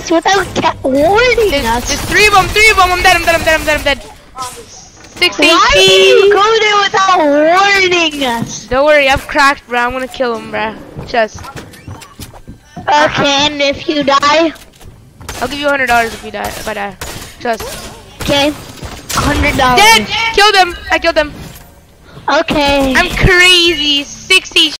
us without warning us. There's three of them. I'm dead. 6 Why do you HP. go there without warning us? Don't worry, I've cracked, bro. I'm gonna kill him, bro. Just. Okay, and if you die? I'll give you $100 if I die. Just. Okay. $100. Dead! Killed him! I killed him. Okay. I'm crazy. 60